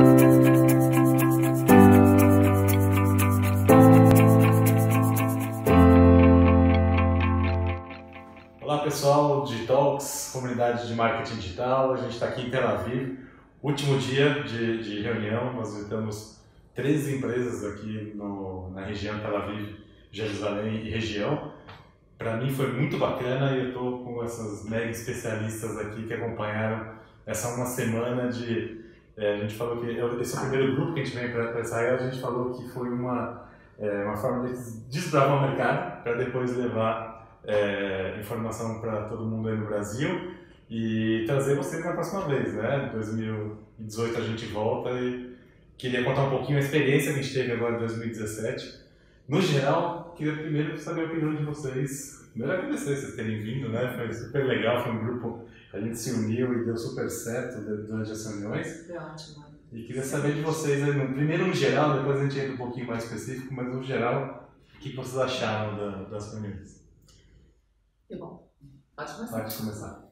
Olá pessoal, Digitalks, comunidade de marketing digital. A gente está aqui em Tel Aviv, último dia de reunião. Nós visitamos 13 empresas aqui na região Tel Aviv, Jerusalém e região. Para mim foi muito bacana e eu estou com essas mega especialistas aqui que acompanharam essa uma semana de... a gente falou que esse é o primeiro grupo que a gente vem para Israel. A gente falou que foi uma forma de desbravar o mercado para depois levar informação para todo mundo aí no Brasil e trazer vocês na próxima vez, né? Em 2018 a gente volta e queria contar um pouquinho a experiência que a gente teve agora em 2017. No geral, queria primeiro saber a opinião de vocês. Primeiro agradecer vocês terem vindo, né? Foi super legal, foi um grupo, a gente se uniu e deu super certo durante as reuniões. Foi ótimo. E queria saber de vocês, primeiro no geral, depois a gente entra um pouquinho mais específico, mas no geral, o que vocês acharam das reuniões? Que bom. Pode começar. Pode começar.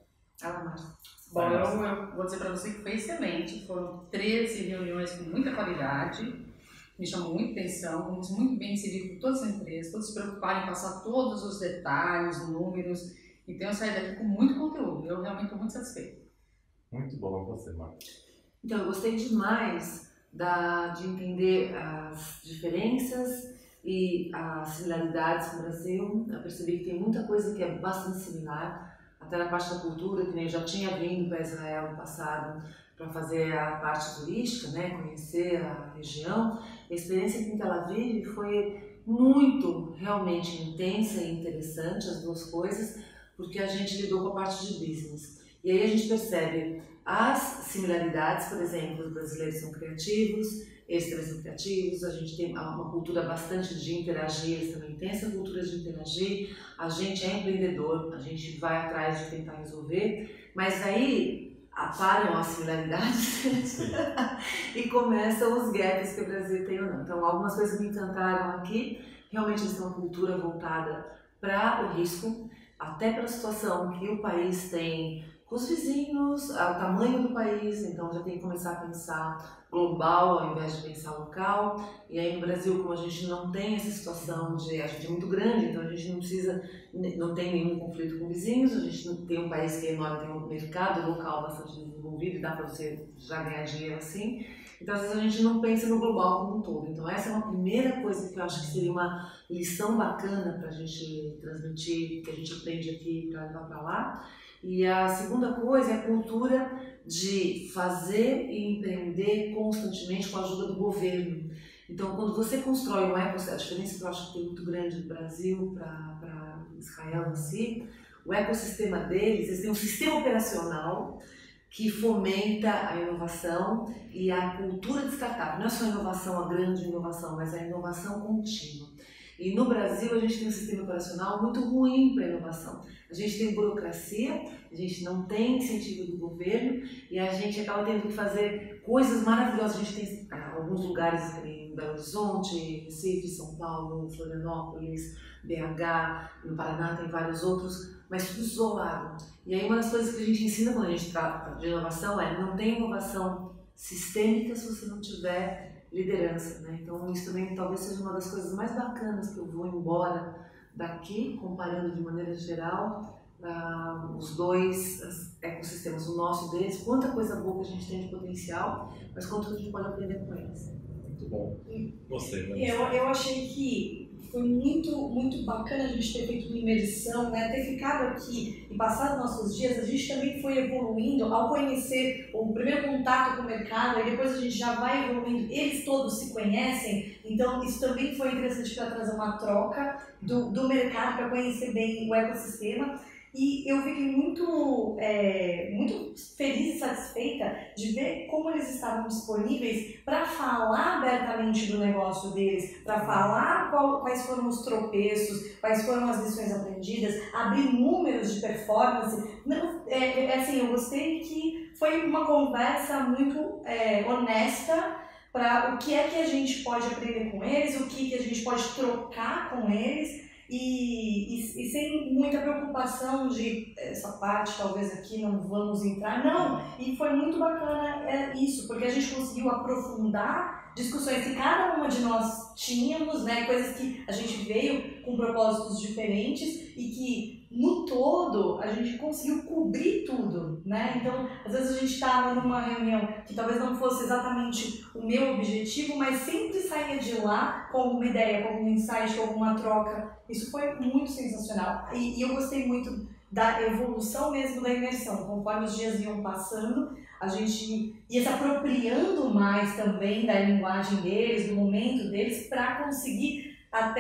Bom, eu vou dizer para você que foi excelente. Foram 13 reuniões com muita qualidade. Me chamou muita atenção. Fomos muito bem recebidos por todas as empresas. Todos se preocuparam em passar todos os detalhes, números. Então eu saí daqui com muito conteúdo. Eu realmente estou muito satisfeita. Muito bom. Você, Marcos? Então, eu gostei demais de entender as diferenças e as similaridades com o Brasil. Eu percebi que tem muita coisa que é bastante similar, até na parte da cultura, que eu já tinha vindo para Israel no passado para fazer a parte turística, né, conhecer a região. A experiência aqui em Tel Aviv foi muito, realmente intensa e interessante, as duas coisas, porque a gente lidou com a parte de business. E aí a gente percebe as similaridades, por exemplo, os brasileiros são criativos, eles criativos, a gente tem uma cultura bastante de interagir, eles também têm essa cultura de interagir, a gente é empreendedor, a gente vai atrás de tentar resolver, mas aí aparam as similaridades e começam os gaps que o Brasil tem ou não. Então, algumas coisas me encantaram aqui, realmente eles têm uma cultura voltada para o risco, até pela situação que o país tem com os vizinhos, o tamanho do país, então já tem que começar a pensar global ao invés de pensar local. E aí no Brasil, como a gente não tem essa situação a gente é muito grande, então a gente não tem nenhum conflito com vizinhos, a gente não tem um país que é enorme, tem um mercado local bastante desenvolvido e dá para você já ganhar dinheiro assim. Então às vezes a gente não pensa no global como um todo. Então essa é uma primeira coisa que eu acho que seria uma lição bacana para a gente transmitir, que a gente aprende aqui para levar para lá. E a segunda coisa é a cultura de fazer e empreender constantemente com a ajuda do governo. Então, quando você constrói um ecossistema, a diferença que eu acho que tem muito grande do Brasil para Israel em si, o ecossistema deles, eles têm um sistema operacional que fomenta a inovação e a cultura de startup. Não é só a inovação, a grande inovação, mas a inovação contínua. E no Brasil a gente tem um sistema operacional muito ruim para a inovação. A gente tem burocracia, a gente não tem incentivo do governo e a gente acaba tendo que fazer coisas maravilhosas. A gente tem alguns lugares em Belo Horizonte, Recife, São Paulo, Florianópolis, BH, no Paraná tem vários outros, mas tudo isolado. E aí uma das coisas que a gente ensina quando a gente trata de inovação é não tem inovação sistêmica se você não tiver liderança, né? Então isso também talvez seja uma das coisas mais bacanas que eu vou embora daqui, comparando de maneira geral os dois ecossistemas, o nosso e deles, quanta coisa boa que a gente tem de potencial, mas quanto que a gente pode aprender com eles. Muito bom. Gostei. Eu achei que foi muito bacana a gente ter feito uma imersão, né? Ter ficado aqui e passado nossos dias, a gente também foi evoluindo ao conhecer o primeiro contato com o mercado, e depois a gente já vai evoluindo, eles todos se conhecem, então isso também foi interessante para trazer uma troca do mercado, para conhecer bem o ecossistema. E eu fiquei muito feliz e satisfeita de ver como eles estavam disponíveis para falar abertamente do negócio deles, para falar quais foram os tropeços, quais foram as lições aprendidas, abrir números de performance. Assim, eu gostei que foi uma conversa muito honesta para o que é que a gente pode aprender com eles, o que a gente pode trocar com eles. e sem muita preocupação de essa parte talvez aqui não vamos entrar, não, e foi muito bacana isso, porque a gente conseguiu aprofundar discussões que cada uma de nós tínhamos, né, coisas que a gente veio com propósitos diferentes e que no todo a gente conseguiu cobrir tudo, né? Então, às vezes a gente estava numa reunião que talvez não fosse exatamente o meu objetivo, mas sempre saía de lá com uma ideia, com um insight, com alguma troca. Isso foi muito sensacional e eu gostei muito da evolução mesmo da imersão. Conforme os dias iam passando, a gente ia se apropriando mais também da linguagem deles, do momento deles, para conseguir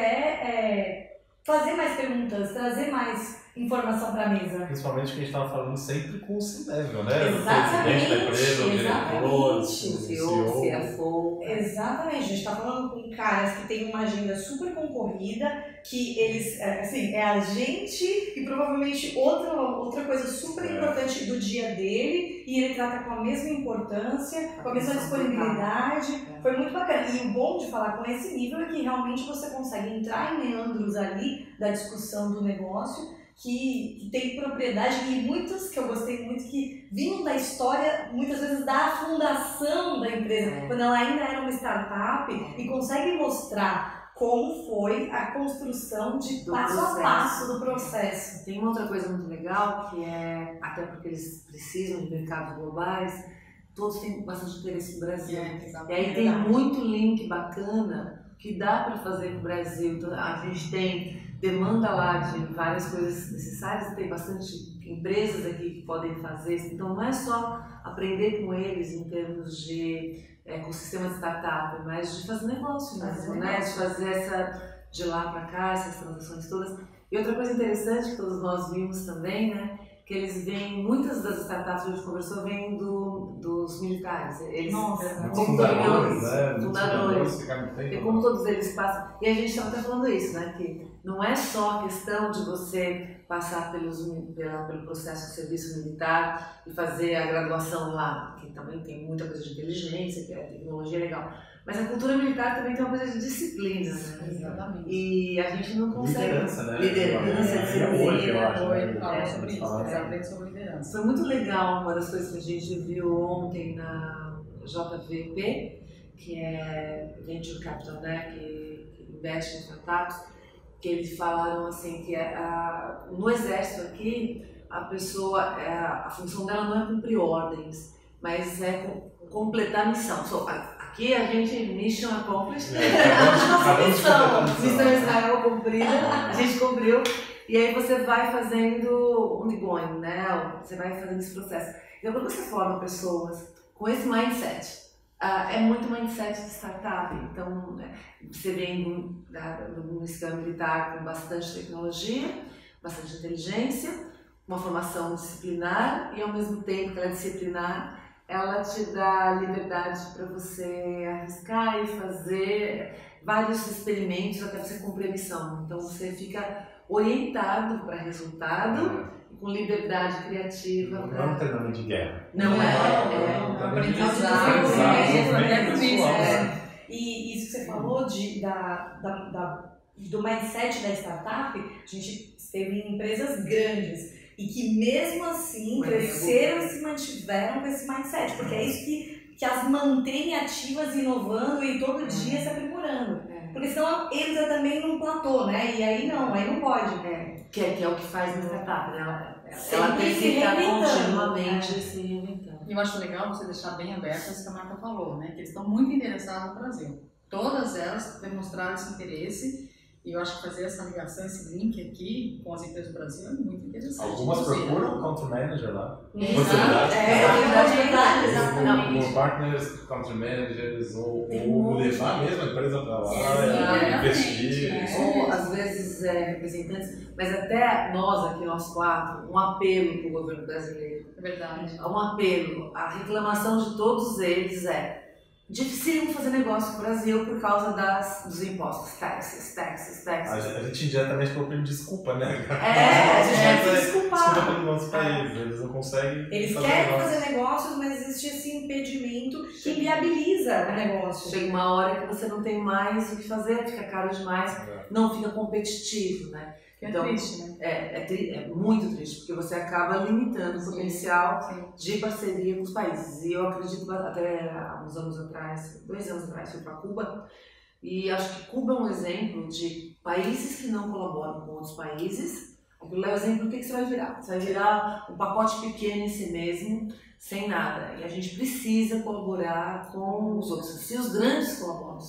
até fazer mais perguntas, trazer mais informação para a mesa. Principalmente que a gente estava falando sempre com o C-Level, né? Exatamente, O presidente da empresa, o diretor, o CEO. CFO. Exatamente, a gente está falando com caras que têm uma agenda super concorrida, que eles, assim, é a gente e provavelmente outra coisa super importante do dia dele, e ele trata com a mesma importância, com a mesma disponibilidade. Foi muito bacana. E o bom de falar com esse nível é que realmente você consegue entrar em meandros ali da discussão do negócio, que tem propriedade, e muitos que eu gostei muito, que vinham da história, muitas vezes da fundação da empresa, quando ela ainda era uma startup, e consegue mostrar como foi a construção de passo a passo do processo. Tem uma outra coisa muito legal, que é, até porque eles precisam de mercados globais, todos têm bastante interesse no Brasil. E aí tem muito link bacana que dá para fazer com o Brasil. Então, a gente tem demanda lá de várias coisas necessárias, tem bastante empresas aqui que podem fazer isso. Então não é só aprender com eles em termos de ecossistema de startup, mas de fazer negócio mesmo, né? De fazer de lá para cá, essas transações todas. E outra coisa interessante que todos nós vimos também, né? Que eles vêm, muitas das startups que a gente conversou vêm dos militares. Eles, fundadores. E como todos eles passam. E a gente estava até falando isso, né? Que não é só a questão de você passar pelo processo de serviço militar e fazer a graduação lá, que também tem muita coisa de inteligência, que é tecnologia legal. Mas a cultura militar também tem uma coisa de disciplina, né? Exatamente. E a gente não consegue. Liderança, né? Liderança, Exatamente sobre liderança. Foi muito legal uma das coisas que a gente viu ontem na JVP, que é Venture Capital, né? Que investe em startups, que eles falaram assim que no exército aqui a pessoa, a função dela não é cumprir ordens, mas é completar a missão. Aqui a gente mission accomplished, missão Israel cumprida, a gente cumpriu, e aí você vai fazendo ongoing, né? Você vai fazendo esse processo. Então quando você forma pessoas com esse mindset, é muito mindset de startup, então você vem no esquema militar com bastante tecnologia, bastante inteligência, uma formação disciplinar e ao mesmo tempo que ela é disciplinar, ela te dá liberdade para você arriscar e fazer vários experimentos até você cumprir a missão. Então você fica orientado para resultado, com liberdade criativa. Não é um treinamento de guerra. Não é. Um aprendizado. E isso que você falou do mindset da startup, a gente esteve em empresas grandes e que mesmo assim cresceram e se mantiveram com esse mindset, porque é isso que as mantém ativas, inovando e todo dia se aprimorando. Porque senão eles é também num platô, né? E aí não pode. Que é o que faz na startup, né? Ela tem que estar continuamente se reinventando. E eu acho legal você deixar bem aberto isso que a Marta falou, né? Que eles estão muito interessados no Brasil. Todas elas demonstraram esse interesse. E eu acho que fazer essa ligação, esse link aqui com as empresas do Brasil é muito interessante. Algumas procuram country manager lá. Exatamente. Por partners, country managers, ou levar mesmo a empresa para lá e investir. Ou às vezes representantes, mas até nós aqui, nós quatro, um apelo para o governo brasileiro. É verdade. Um apelo. A reclamação de todos eles dificílimo fazer negócio no Brasil por causa dos impostos, taxas. A gente indiretamente falou pedindo desculpa, né? A gente quer se desculpar. Desculpa pelo nosso país, eles não conseguem. Eles querem fazer negócios, mas existe esse impedimento que inviabiliza o negócio. Chega uma hora que você não tem mais o que fazer, fica caro demais, não fica competitivo, né? Então, é triste, né? É muito triste, porque você acaba limitando o potencial de parceria com os países. E eu acredito, até há uns anos atrás, 2 anos atrás, fui para Cuba, e acho que Cuba é um exemplo de países que não colaboram com outros países. Aquilo é o exemplo do que você vai virar. Você vai virar um pacote pequeno em si mesmo, sem nada. E a gente precisa colaborar com os outros. Se os grandes colaboram,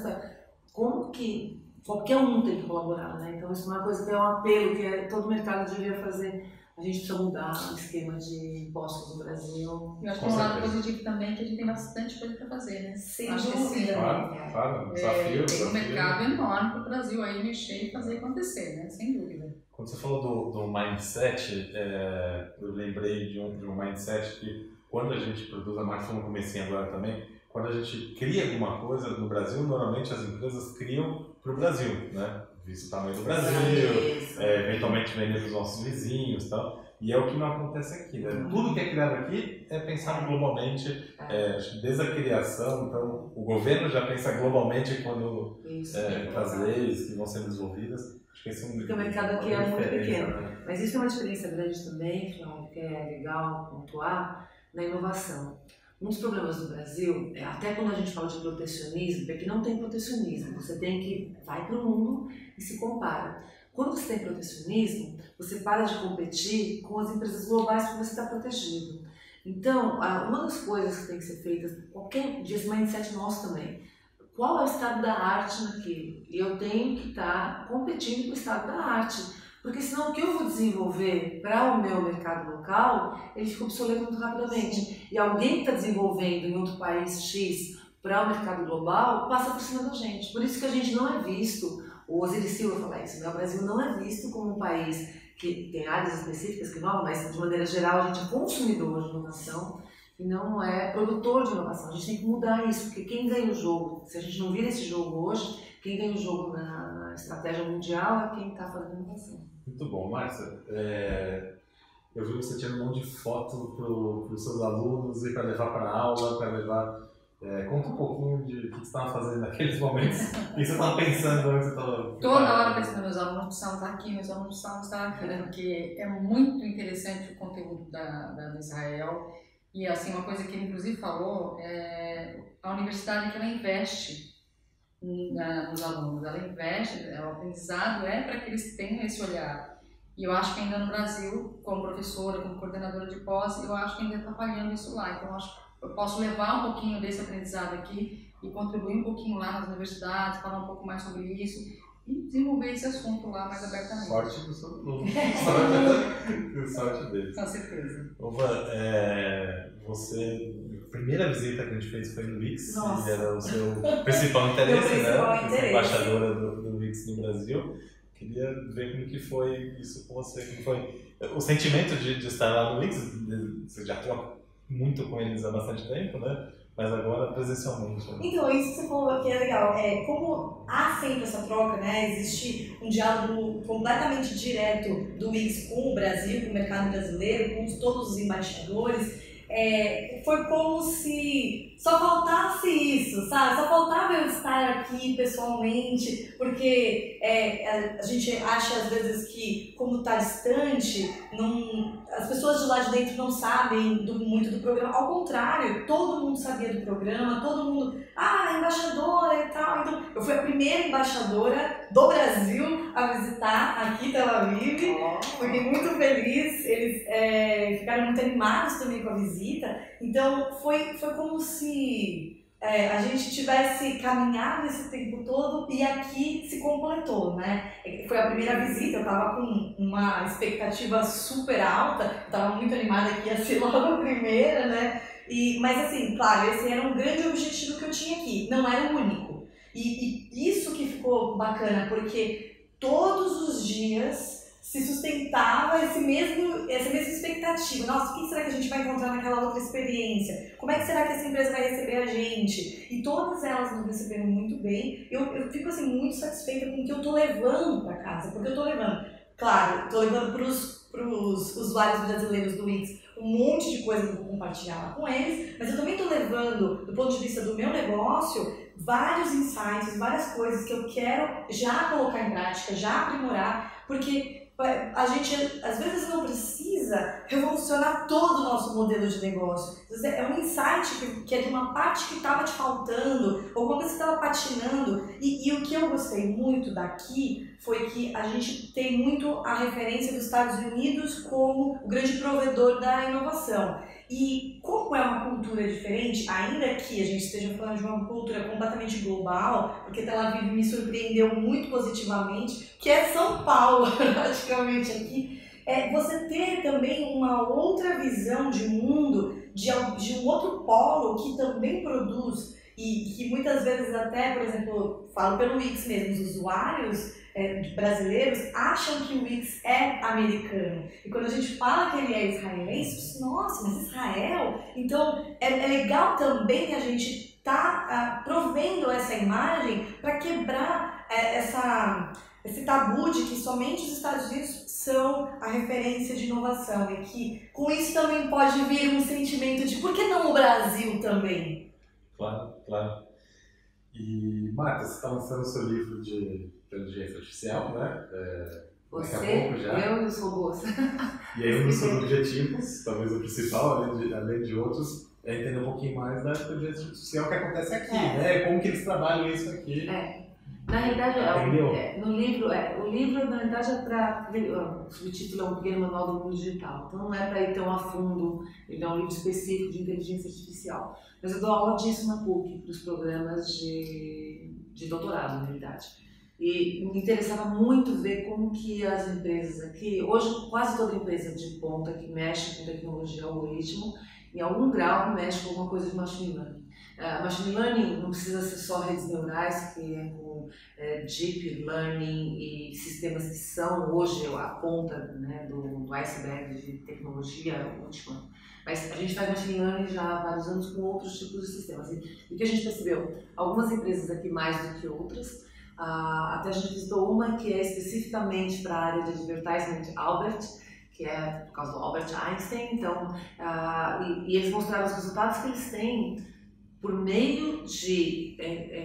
como que qualquer um tem que colaborar, né? Então isso é uma coisa que é um apelo que todo mercado deveria fazer. A gente precisa mudar o esquema de impostos no Brasil. Eu acho que é um lado positivo também que a gente tem bastante coisa para fazer, né? Sem dúvida. Claro, desafio. Tem um mercado enorme para o Brasil aí mexer e fazer acontecer, né? Sem dúvida. Quando você falou do mindset, eu lembrei de um mindset que quando a gente produz, a Marta falou no comecinho agora também, quando a gente cria alguma coisa no Brasil, normalmente as empresas criam para o Brasil, né? Visto o tamanho do Brasil, eventualmente vender para os nossos vizinhos e tal. E é o que não acontece aqui, né? Tudo que é criado aqui é pensado globalmente, desde a criação, então o governo já pensa globalmente quando as leis que vão sendo desenvolvidas. Acho que esse é porque o mercado aqui é muito pequeno. Né? Mas isso é uma diferença grande também, que é legal pontuar, na inovação. Um dos problemas do Brasil, até quando a gente fala de protecionismo, é que não tem protecionismo. Você tem que vai para o mundo e se compara. Quando você tem protecionismo, você para de competir com as empresas globais porque você está protegido. Então, uma das coisas que tem que ser feita, qualquer dia, esse mindset nosso também, qual é o estado da arte naquilo? E eu tenho que estar competindo com o estado da arte. Porque senão o que eu vou desenvolver para o meu mercado local, ele fica obsoleto muito rapidamente. Sim. E alguém que está desenvolvendo em outro país X para o mercado global, passa por cima da gente. Por isso que a gente não é visto, o Osiris Silva fala isso, né? O Brasil não é visto como um país que tem áreas específicas que inovam, mas de maneira geral a gente é consumidor de inovação e não é produtor de inovação. A gente tem que mudar isso, porque quem ganha o jogo, se a gente não vira esse jogo hoje, quem ganha o jogo na estratégia mundial é quem está fazendo inovação. Muito bom, Márcia. Eu vi você tirando um monte de foto para os seus alunos e para levar para a aula, para levar. Conta um pouquinho de o que você estava fazendo naqueles momentos, o que você estava pensando antes de estava. Toda hora pensando, meus alunos precisam estar aqui, meus alunos precisam estar aqui, porque é muito interessante o conteúdo da Israel. E assim, uma coisa que ele inclusive falou, a universidade que ela investe nos alunos, ela investe, o aprendizado para que eles tenham esse olhar. E eu acho que ainda no Brasil, como professora, como coordenadora de pós, eu acho que ainda está falhando isso lá. Então eu posso levar um pouquinho desse aprendizado aqui e contribuir um pouquinho lá nas universidades, falar um pouco mais sobre isso e desenvolver esse assunto lá mais abertamente. Sorte do seu aluno. Sorte deles. Com certeza. Ova, primeira visita que a gente fez foi no Wix, e era o seu principal interesse, né? Você é embaixadora do Wix no Brasil. Queria ver como que foi isso com você, como foi o sentimento de estar lá no Wix. Você já atua muito com eles há bastante tempo, né? Mas agora presencialmente. Né? Então, isso que você falou aqui é legal. Como há sempre essa troca, né? Existe um diálogo completamente direto do Wix com o Brasil, com o mercado brasileiro, com todos os embaixadores. Foi como se só faltasse isso, sabe? Só faltava eu estar aqui pessoalmente, porque a gente acha às vezes que, como está distante, as pessoas de lá de dentro não sabem muito do programa. Ao contrário, todo mundo sabia do programa, todo mundo, embaixadora e tal. Então, eu fui a primeira embaixadora do Brasil a visitar aqui Tel Aviv. Fiquei muito feliz, eles ficaram muito animados também com a visita. Então, foi como se a gente tivesse caminhado esse tempo todo e aqui se completou, né? Foi a primeira visita, eu estava com uma expectativa super alta, estava muito animada que ia ser logo a primeira, né? Mas assim, claro, esse era um grande objetivo que eu tinha aqui, não era o único. E isso que ficou bacana, porque todos os dias se sustentava essa mesma expectativa. Nossa, o que será que a gente vai encontrar naquela outra experiência? Como é que será que essa empresa vai receber a gente? E todas elas nos receberam muito bem. Eu fico assim, muito satisfeita com o que eu estou levando para casa, porque eu estou levando, claro, estou levando para os usuários brasileiros do Wix um monte de coisa que eu vou compartilhar lá com eles, mas eu também estou levando, do ponto de vista do meu negócio, vários insights, várias coisas que eu quero já colocar em prática, já aprimorar, porque a gente às vezes não precisa revolucionar todo o nosso modelo de negócio. É um insight que é de uma parte que estava te faltando, alguma coisa que estava patinando. E o que eu gostei muito daqui foi que a gente tem muito a referência dos Estados Unidos como o grande provedor da inovação. E como é uma cultura diferente, ainda que a gente esteja falando de uma cultura completamente global, porque Tel Aviv me surpreendeu muito positivamente, que é São Paulo, praticamente aqui, você ter também uma outra visão de mundo, de um outro polo que também produz, e que muitas vezes até, por exemplo, falo pelo Wix mesmo, os usuários brasileiros acham que o Wix é americano. E quando a gente fala que ele é israelense, nossa, mas Israel? Então é legal também a gente estar provendo essa imagem para quebrar esse tabu de que somente os Estados Unidos são a referência de inovação e que com isso também pode vir um sentimento de por que não o Brasil também? Claro, claro. E Marta, você está lançando o seu livro de inteligência artificial, né? Você, daqui a pouco já. eu e os robôs. E aí um dos seus objetivos, talvez o principal, além de outros, é entender um pouquinho mais da inteligência artificial que acontece aqui, né? Como que eles trabalham isso aqui. Na realidade, o livro na verdade é para, o subtítulo é um pequeno manual do mundo digital, então não é para ir tão a fundo, ele é um livro específico de inteligência artificial. Mas eu dou aula disso na PUC, para os programas de doutorado, na realidade. E me interessava muito ver como que as empresas aqui, hoje quase toda empresa de ponta que mexe com tecnologia e algoritmo, em algum grau mexe com alguma coisa de machine learning. Machine learning não precisa ser só redes neurais, que é com deep learning e sistemas que são hoje a ponta, né, do iceberg de tecnologia última. Mas a gente faz machine learning já há vários anos com outros tipos de sistemas. E o que a gente percebeu? Algumas empresas aqui mais do que outras. Até a gente visitou uma que é especificamente para a área de advertisement, Albert, que é por causa do Albert Einstein. Então, e eles mostraram os resultados que eles têm por meio de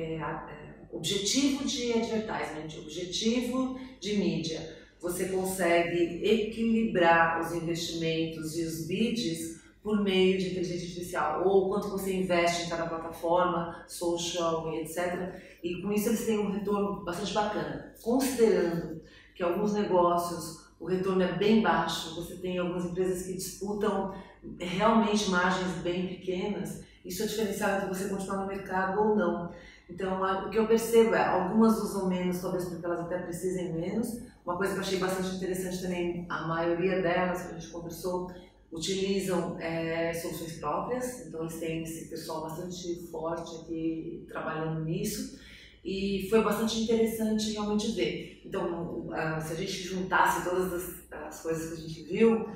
objetivo de advertisement, objetivo de mídia. Você consegue equilibrar os investimentos e os bids por meio de inteligência artificial, ou quanto você investe em cada plataforma, social e etc. E com isso eles têm um retorno bastante bacana. Considerando que alguns negócios o retorno é bem baixo, você tem algumas empresas que disputam realmente margens bem pequenas, isso é diferencial entre você continuar no mercado ou não. Então, o que eu percebo é, algumas usam menos, talvez porque elas até precisem menos. Uma coisa que eu achei bastante interessante também, a maioria delas que a gente conversou, utilizam soluções próprias, então eles têm esse pessoal bastante forte aqui trabalhando nisso. E foi bastante interessante realmente ver. Então, se a gente juntasse todas as coisas que a gente viu,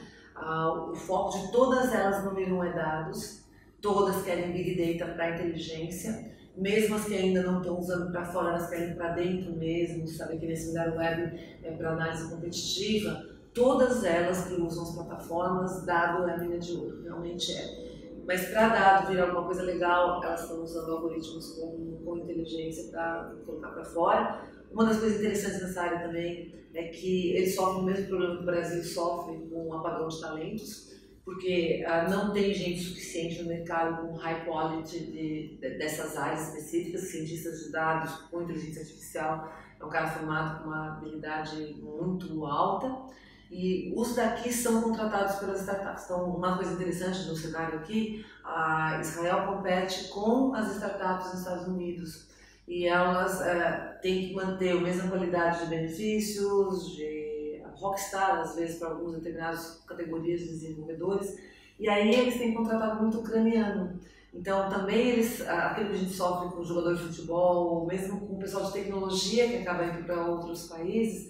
o foco de todas elas, número 1, é dados. Todas querem Big Data para inteligência. Mesmo as que ainda não estão usando para fora, elas querem para dentro mesmo, sabe que nesse lugar web para análise competitiva. Todas elas que usam as plataformas, dado é a mina de ouro, realmente é. Mas para dado virar alguma coisa legal, elas estão usando algoritmos com inteligência para colocar para fora. Uma das coisas interessantes nessa área também é que eles sofrem o mesmo problema que o Brasil sofre com o apagão de talentos, porque não tem gente suficiente no mercado com high quality dessas áreas específicas, cientistas de dados com inteligência artificial, é um cara formado com uma habilidade muito alta. E os daqui são contratados pelas startups. Então, uma coisa interessante no cenário aqui, a Israel compete com as startups nos Estados Unidos e elas têm que manter a mesma qualidade de benefícios, de rockstar, às vezes, para algumas determinadas categorias de desenvolvedores. E aí eles têm contratado muito ucraniano. Então, também aquilo que a gente sofre com jogadores de futebol, ou mesmo com o pessoal de tecnologia que acaba indo para outros países,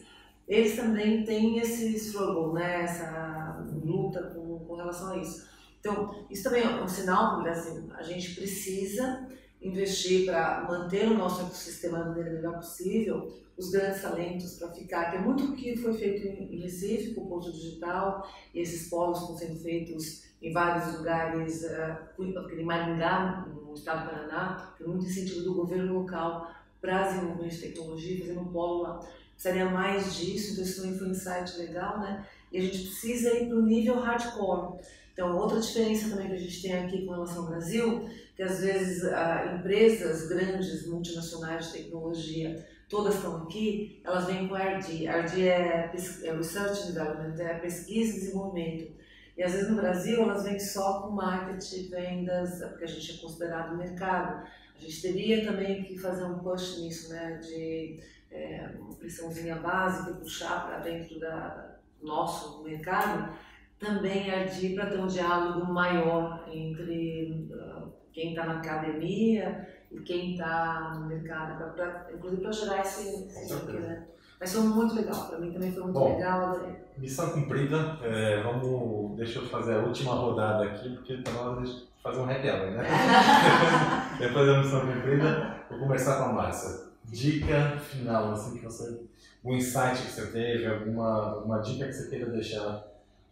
eles também têm esse struggle, né? Essa luta com relação a isso. Então, isso também é um sinal para o Brasil. A gente precisa investir para manter o nosso ecossistema da maneira melhor possível, os grandes talentos para ficar. Tem muito que foi feito em Recife, com o Ponto Digital, e esses polos estão sendo feitos em vários lugares, em Maringá, no estado do Paraná, tem muito incentivo do governo local para desenvolvimento de tecnologia, fazendo um polo lá. Precisaria mais disso, então isso também foi um insight legal, né? E a gente precisa ir para o nível hardcore. Então, outra diferença também que a gente tem aqui com relação ao Brasil, que às vezes empresas grandes, multinacionais de tecnologia, todas estão aqui, elas vêm com R&D. R&D é Research and Development, é pesquisa e desenvolvimento. E às vezes no Brasil elas vêm só com marketing, vendas, porque a gente é considerado mercado. A gente teria também que fazer um push nisso, né, de uma pressãozinha básica, puxar para dentro do nosso mercado, também R&D para ter um diálogo maior entre quem está na academia e quem está no mercado, inclusive para gerar esse né? Mas foi muito legal, para mim também foi muito legal, adorei. Missão cumprida, deixa eu fazer a última rodada aqui, porque está na hora de fazer um happy hour, né? Depois da missão cumprida, vou conversar com a Márcia. Dica final, assim, que você, um insight que você teve, alguma dica que você queira deixar?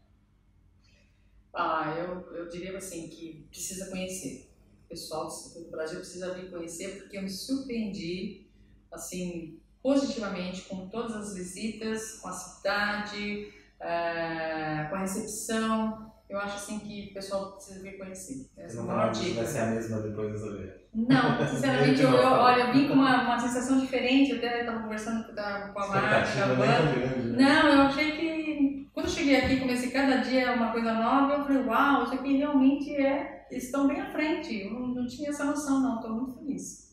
Eu diria assim que precisa conhecer. O pessoal do Brasil precisa vir conhecer, porque eu me surpreendi, assim, positivamente com todas as visitas, com a cidade, com a recepção. Eu acho assim que o pessoal precisa vir conhecer. Essa é a maior dica. Vai ser a mesma depois dessa vez? Não, sinceramente, eu vim com uma sensação diferente. Eu até estava conversando com a Márcia. Não, eu achei que quando eu cheguei aqui e comecei cada dia uma coisa nova, eu falei, uau, isso aqui realmente eles estão bem à frente. Eu não tinha essa noção, não. Estou muito feliz.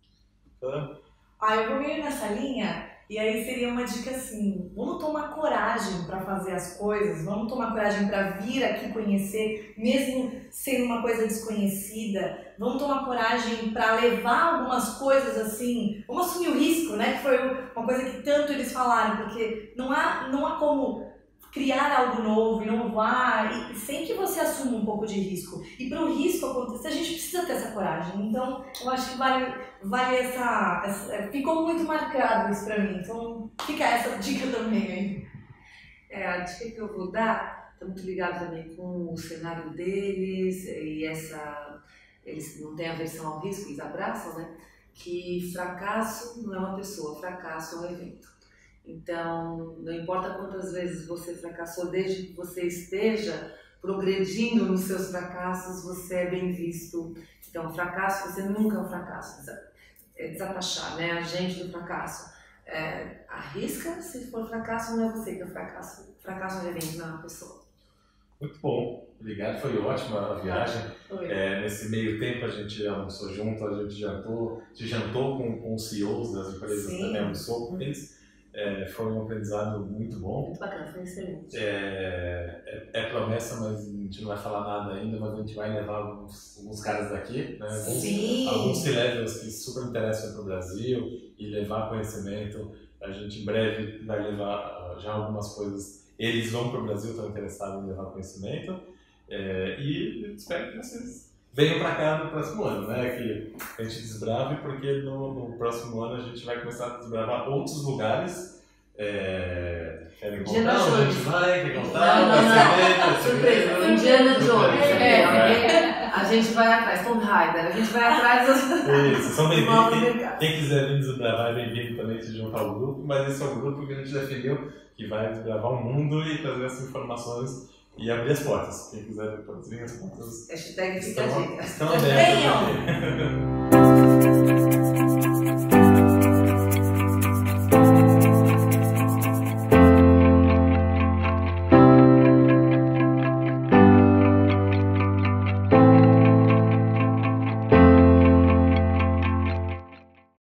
Eu vou meio nessa linha, e aí seria uma dica assim, vamos tomar coragem para fazer as coisas, vamos tomar coragem para vir aqui conhecer, mesmo sendo uma coisa desconhecida, vamos tomar coragem para levar algumas coisas assim, vamos assumir o risco, né, que foi uma coisa que tanto eles falaram, porque não há como criar algo novo, inovar, e sem que você assuma um pouco de risco. E para o risco acontecer, a gente precisa ter essa coragem. Então, eu acho que vale essa ficou muito marcado isso para mim. Então, fica essa dica também aí. A dica que eu vou dar está muito ligada também com o cenário deles, e eles não têm aversão ao risco, eles abraçam, né? Que fracasso não é uma pessoa, fracasso é um evento. Então, não importa quantas vezes você fracassou, desde que você esteja progredindo nos seus fracassos, você é bem visto. Então, fracasso, você nunca é um fracasso. É desatachar, né? Agente do fracasso. Arrisca, se for fracasso, não é você que é fracasso. Fracasso é evento, não é uma pessoa. Muito bom, obrigado, foi ótima a viagem. Nesse meio tempo a gente almoçou junto, a gente jantou com os CEOs das empresas. Sim. Também, almoçou com eles. Foi um aprendizado muito bom. Muito bacana, foi excelente. É promessa, mas a gente não vai falar nada ainda, mas a gente vai levar alguns caras daqui, né? Alguns C-levels que super interessam para o Brasil e levar conhecimento. A gente em breve vai levar já algumas coisas. Eles vão para o Brasil, estão interessados em levar conhecimento. E espero que vocês venham para cá no próximo ano, né? Que a gente desbrave, porque no próximo ano a gente vai começar a desbravar outros lugares. Querem contar? A gente vai contar? Surpresa, Indiana Jones. A gente vai atrás, Tomb Raider, a gente vai atrás dos... Isso, são bem-vindos. Quem quiser vir desbravar é bem-vindo também se juntar ao grupo, mas esse é o grupo que a gente definiu que vai desbravar o mundo e trazer essas informações e abrir as portas. Quem quiser depois vir as portas Hashtag fica a dica. Estão abertas.